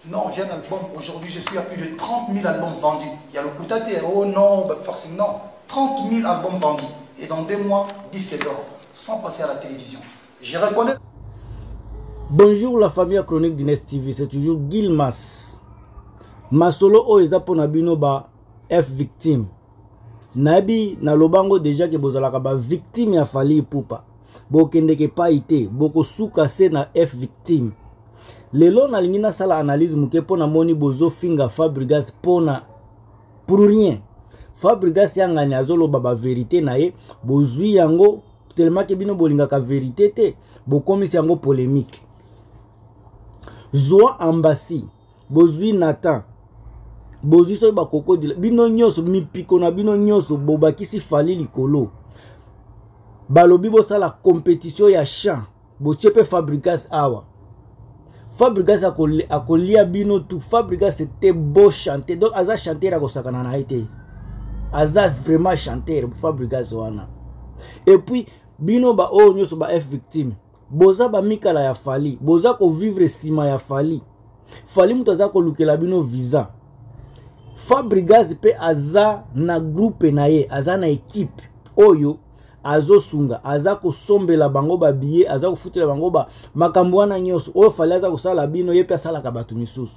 Non, j'ai un album. Aujourd'hui, je suis à plus de 30 000 albums vendus. Il y a le Koutate. Oh non, bah forcément, non. 30 000 albums vendus. Et dans 2 mois, disque d'or. Sans passer à la télévision. Je reconnais. Bonjour la famille Chronique d'Inès TV. C'est toujours Gilmas. Masolo o eza pona bino ba F victime. Nabi na lobango déjà que bozalaka ba victime ya Fally Ipupa. Bokende ke pa ite. Boko suka se na F victime. Lelo na lingina sala analyse muke pona moni bozo finga Fabregas pona pour rien. Fabregas yangani azolo baba vérité na ye bozui yango tellement que bino bolinga ka vérité te bokomisi yango polémique. Zoa Ambassi bozui Nathan bozui so ba krokodile bino nyoso mipiko na bino nyoso bobakisi Fally likolo balobi bosala compétition ya chant bochepe Fabregas awa. Fabregas akolia bino tout. Fabregas c'était beau chanter. Donc aza chanter akosakana na été. Aza vraiment chanter Fabregas wana. Et puis bino ba o nyoso ba F victime. Boza ba mikala ya Fally. Boza ko vivre sima ya Fally. Fally mutaza ko lukela bino visa. Fabregas pe aza na groupe na ye, aza na équipe. Oyo azo sunga, aza ko sombela bango ba billet, aza ko futela bango ba makambo wana nyoso. Oyo Fally aza ko sala bino ye pe sala ka batu misusu.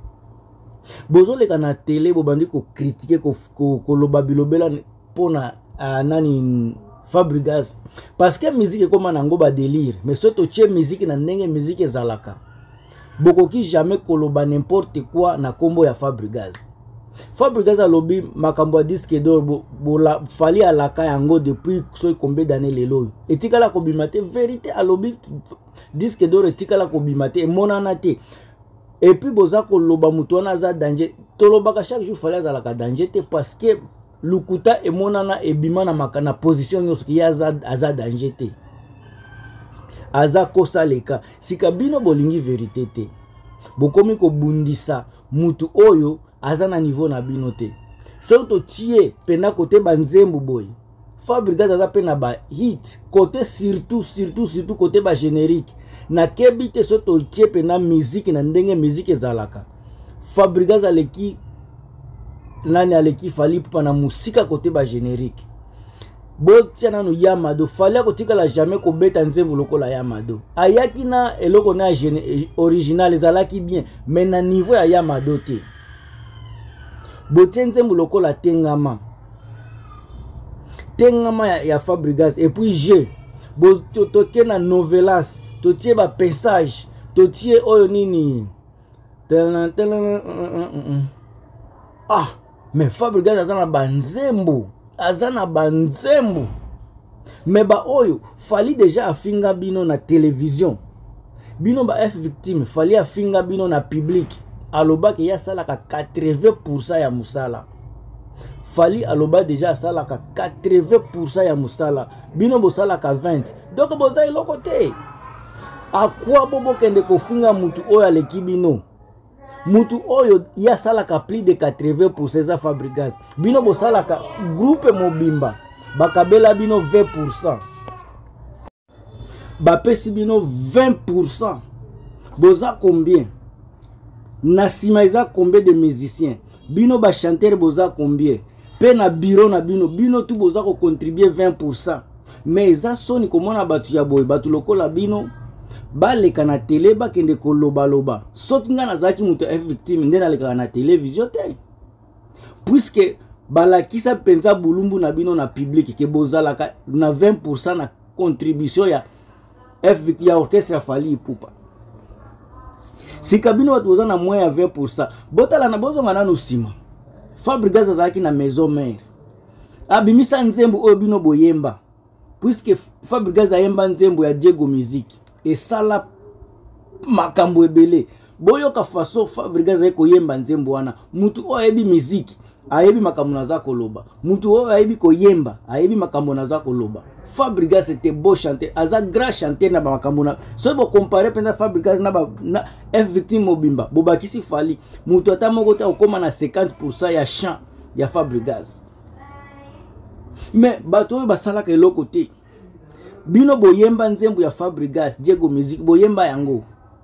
Bozo leka na télé bo bandi ko critiquer ko loba bilobela pona nani Fabregas parce que musique comme nango ba délire, mais surtout tche musique na ndenge musique ezalaka. Boko ki jamais koloba n'importe quoi na kombo ya Fabregas. Fabregas a lobby makambo disque d'or bola Fally alaka yango depuis so combien d'années lelo. Etikala ko bimate vérité a lobby disque d'or etikala ko bimate monana te. Et puis boza ko loba mutona za danger. Tolobaka chaque jour Fally alaka danger te parce que lukuta e monana e bimana makana position nyos ki aza danger te. Aza kosa leka. Sikabino bolingi vérité te. Bokomi ko bundisa mutu oyo aza na niveau na bino te. Soto tie pena côté banzembu boy. Fabregas aza pena ba hit côté surtout côté ba générique. Na kebite soto tie pena musique na ndenge musique ezalaka. Fabregas aleki nani aleki Fally Ipupa na musika côté ba générique. Botia nanu Yamado Fally akotika la jamais ko beta nzembu lokola Yamado. Ayaki na eloko na original ezalaki bien mais na niveau ya Yamado te. Botie nzembu lokola Tengama ya Fabregas et puis G toke na Novelas totie ba passage totie oyo nini ah mais Fabregas azana banzembo mais ba oyo Fally déjà afinga bino na télévision bino ba F victime Fally afinga bino na public aloba ke ya sala ka 80% ya musala. Fally aloba déjà sala ka 80% ya musala. Bino bo sala ka 20. Donc boza eloko te. Akwa bobo kende kofunga mutu oyo aleki bino. Mutu oyo ya sala ka plus de 80% za Fabregas. Bino bo sala ka groupe mobimba. Bakabela bino 20%. Bapesi bino 20%. Boza combien? Nasima eza combien de musiciens? Bino ba chanteur boza combien? Pe na bureau na bino tout boza ko contribuer 20%. Mais eza soni komona batu ya boy batu lokola bino baleka na télé bakende ko loba. Soki nga nazaki mutu F victime nde naleka na télévision te. Puisque balakisa penza bulumbu na bino na public ke bozalaka na 20% na contribution ya F victime ya orchestre ya Fally Ipupa. Si kabino watu boza na moins ya 20%, botala na bozo ngana sima. Fabregas azaki na maison mère. Abimisa nzembo oyo bino boyemba. Puisque Fabregas ayemba nzembo ya Diego Music. Et sala makambo ebele. Boyoka faso Fabregas ayeko yemba nzembo wana. Mutu oyo ayebi music, ayebi makambo naza koloba. Mutu oyo ayebi koyemba, ayebi makambo naza koloba. Fabregas était beau chanter, aza grand chanter na makambo na. So bo comparer penda Fabregas na F victime mobimba. Bobakisi Fally, mutu ata moko ta okoma na 50% ya chant ya Fabregas. Mais bato oyo basalaka eloko te. Bino boyemba nzembo ya Fabregas, Diego Music boyemba yango.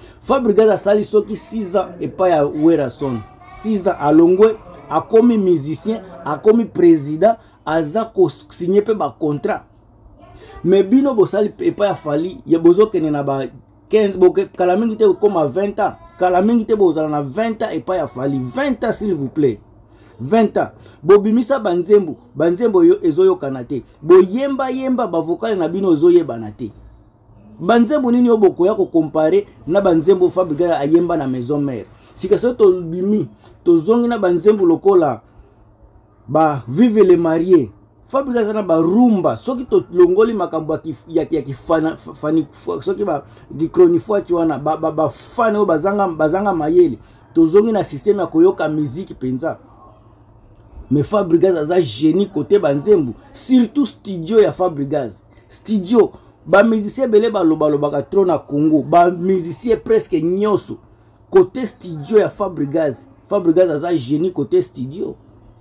Fabregas asali soki 6 ans et pas ya Werason 6 ans alongwe akomi musicien akomi président aza ko signer pe ba contrat mais bino bosali et pas ya fali ya bozo kene na ba 15 boke kala mingi te comme à 20 ans kala mingi te bozala na 20 ans et pas ya fali 20 ans s'il vous plaît 20 ans bobimisa banzembo yo ezoyokana te boyemba ba vocal na bino ezoyebana te banzembo nini oboko ya ko comparer na banzembo Fabregas ayemba na maison mère sika so to bimi to zongi na banzembo lokola ba vive les mariés Fabregas na ba rumba soki to longoli makambo ya kifana fani soki ba di chronifoa wana ba fane o bazanga mayele to zongi na système ya koyoka musique penza. Mais Fabregas aza génie côté banzembo surtout studio ya Fabregas studio ba musicien belé ba loba trop na Congo ba musicien presque nyoso côté studio ya Fabregas aza génie côté studio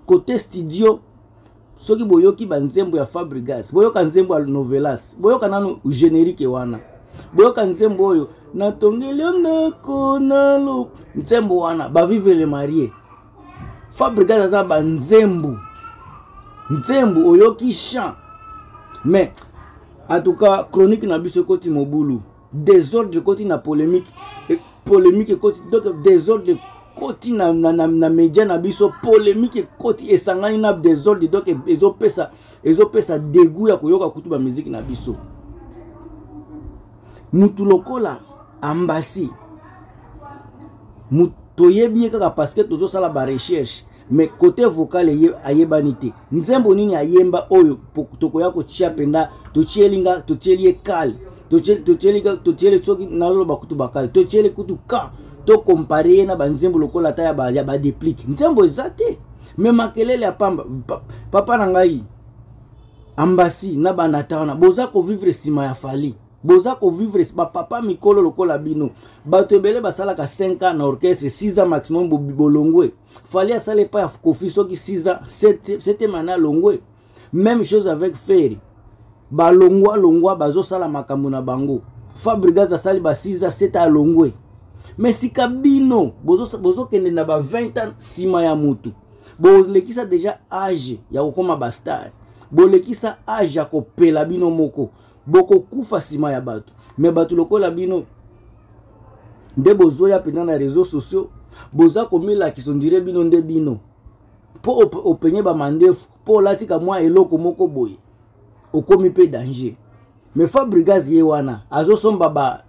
soki boyoki banzembo ya Fabregas boyoka nzembo ya Novelas boyoka nanu générique wana boyoka nzembo oyo na tongeli ndako nalo nzembo wana ba vive les mariés Fabregas aza banzembo oyoki chant mais en tout cas chronique na biso koti mobulu désordre koti na polémique koti donc désordre koti na média na biso polémique koti esangani na désordre donc ezopesa dégoût ya koyoka kutu ba musique na biso mutu lokola ambasi toyebi kaka parce que tozo sala ba recherche mais côté vocal ayebani te nzembo nini ayemba oyo tokoya ko chia penda tocielie kale tocieli soki naloba kutu bakale tocieli kutu ka to comparer na banzembo lokola ta ya ba déplique nzembo ezate mais makelele ya papa na ngai ambasi na banatana boza ko vivre sima ya fali boza ko vivre ba papa mikolo lokola bino bato ebele basalaka 5 ans na orchestre 6 ans maximum bolongwe fali asale pa ya kofi soki 6 ans 7 mana longwe même chose avec Ferry ba longwa bazo sala makambo na bango Fabregas asali ba 6 ans 7 ans longwe mais sika bino bozo kende na ba 20 ans sima ya mutu bolekisa déjà âge ya kokoma ba star bolekisa âge ya kopela bino moko boko kufa sima ya bato mais bato lokola bino nde bozoya pena na réseaux sociaux boza komila kisondire bino nde bino po openye ba mandefu po latika mwa eloko moko boye okomi pe danger mais Fabregas ye wana azosomba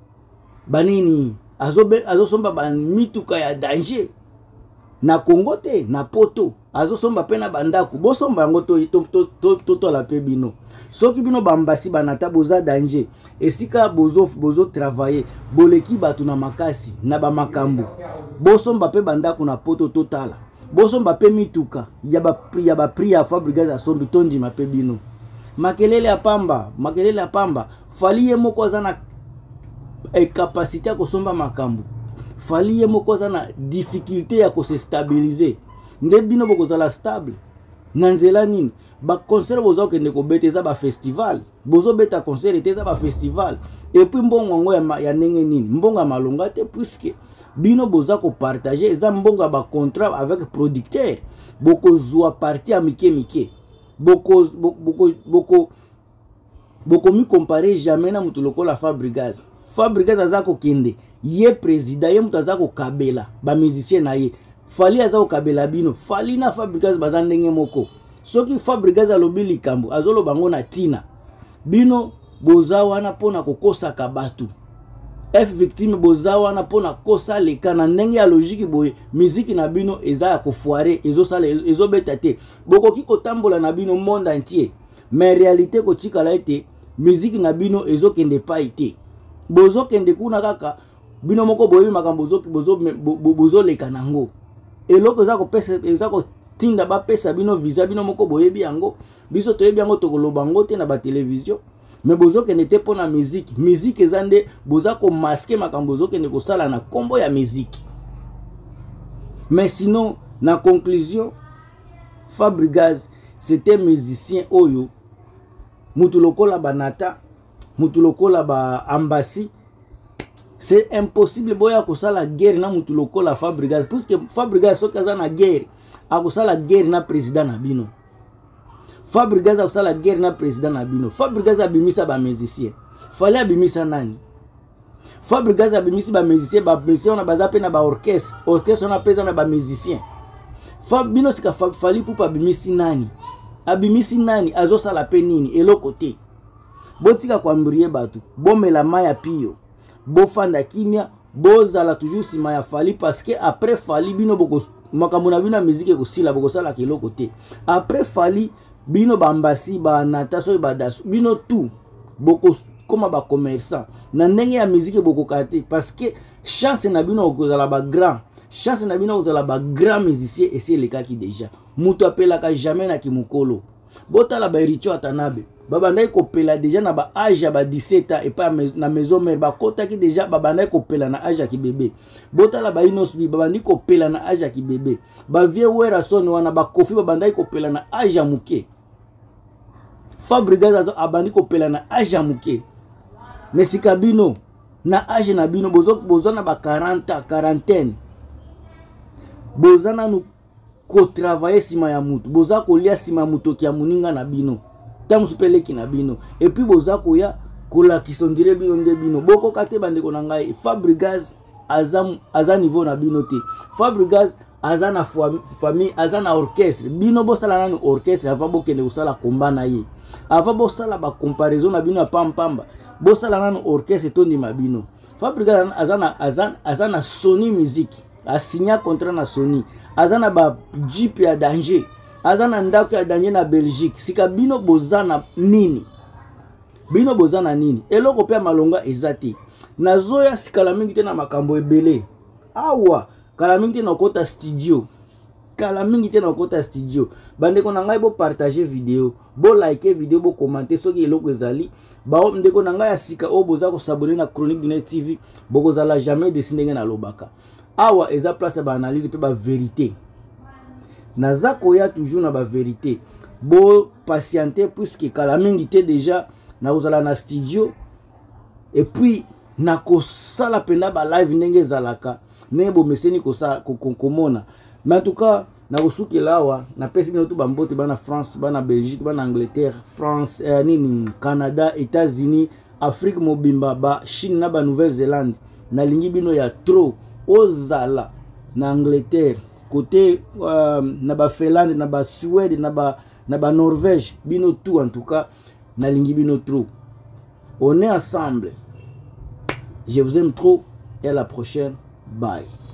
banini azosomba ba mituka ya danger na Congo te na poto azosomba pe na bandako bosomba yango to la pe bino soki bino bambasi banata boza danger esika bozo travailler boleki batu na makasi na ba makambo bosomba pe bandako na poto totala bosomba pe mituka ya ba prix ya Fabregas asombi tondi ma pe bino makelele ya pamba fali ye moko aza na capacité ya kosomba makambo fali ye moko aza na difficulté ya ko se stabiliser nde bino bokozala stable na nzela nini ba concert bozo kende ko beta za ba festival bozo beta concert te za ba festival et puis mbongo ya ndenge nini mbongo malonga te puisque bino boza ko partager eza mbongo ba contrat avec producteur boko zwa partie mike boko mi comparer jamais na mutu lokola Fabregas aza ko kende ye président ye mutu aza ko kabela ba musicien na ye fali aza ko kabela bino fali na Fabregas baza ndenge moko soki Fabregas alobi likambo azoloba ngo na tina bino boza wana pona kokosaka batu victime boza wana pona kosa leka na ndenge ya logique boye musique na bino eza ya kofoire ezobeta te bokoki kotambola na bino monde entier mais réalité kotikala ete musique na bino ezokende pa ite bozokende kuna kaka bino moko boyebi makambo bozoleka nango eloko eza kotinda bapesa bino visa bino moko boyebi yango biso toyebi yango tokoloba ngo te na batelevizio mais bozokende te mpo na musique eza nde boza komaske makambo bozokende kosala na kombo ya musique mais sinon na conclusion Fabregas c'était musicien oyo mutu lokola banata mutu lokola ba ambasi c'est impossible boya kosala guerre na mutu lokola Fabregas, puisque Fabregas soki aza na guerre akosala guerre na président na bino. Fabregas akosala guerre na président na bino. Fabregas abimisa ba musicien, fallait abimisa nani? Fabregas abimisi ba musicien, ba musicien na baza pe na ba orchestre, orchestre na pesa na ba musicien. Bino sika fali pour abimisi nani? Abimisi nani? Azosala pe nini eloko te? Botika kwambrie batu, bomela maya pio, bofanda kimia, bozala toujours sima ya fali, parce que après fali bino boko makambo na bino musique ko sila boko sala keloko te. Après fali bino bambasi ba nataso ba daso bino tout boko comme ba commerçant na ndenge ya musique boko kate, parce que chance na bino kozala ba grand, chance na bino kozala ba grand musicien et c'est le cas qui déjà muto apelaka jamais na kimukolo. Botala ba Richo Atanabe babandai kopela déjà na ba âge ba 17 ans et pas na maison mère ba kota ki déjà babandai kopela na âge ki bébé. Botala ba Inosbi babandi kopela na âge ki bébé. Ba vie wera son wana ba Kofi babandai kopela na âge muke. Fabregas abandi kopela na âge muke. Mais si kabino na âge na bino bozona ba 40 ans, quarantaine. Bozana nous ko travailler sima ya mutu. Boza ko lia sima mutu ki ya muninga na bino. Tamu supeleki na bino. Et puis boza ko ya kola kisondire bino nde bino. Boko kate bande ko nangai. Fabregas aza niveau na bino te. Fabregas aza na famille, aza na orchestre. Bino bosala nanu orchestre avant bokende kosala komba na ye. Avant bosala ba comparaison na bino pamba. Bosala nanu orchestre tondi mabino. Fabregas aza na Sony Music. A signé contrat na Sony. Azana ba Jeep ya danger. Azana ndako ya danger na Belgique. Sika bino bozana nini? Bino bozana nini? Eloko pe malonga ezati. Nazoya sikala mingi te na makambo ebele. Awa, kala mingi te na kota studio. Kala mingi te na kota studio. Bandeko na ngai bo partager vidéo, bo liker vidéo, bo commenter soki eloko ezali. Ba ndeko na ngai ya sika o boza ko s'abonner na Chronique du Net TV, boko zala jamais dessiner na lobaka. Awa eza place ba analyse pe ba vérité. Naza koya toujours na ba vérité. Bo patienter puisque kala mingi te déjà na ozala na studio et puis na ko sala penda ba live ndenge zalaka. Ne bo meseni ko sa komona. Mais en tout cas na kosuki lawa na pesi bino to bambote bana France, bana Belgique, bana Angleterre, France, nini Canada, États-Unis, Afrique mobimba, ba Chine na ba Nouvelle-Zélande. Na lingi bino ya trop ozala na Angleterre côté na ba Finlande, na ba Suède, na ba Norvège, bino tout en tout cas na lingi bino trop. On est ensemble. Je vous aime trop et à la prochaine. Bye.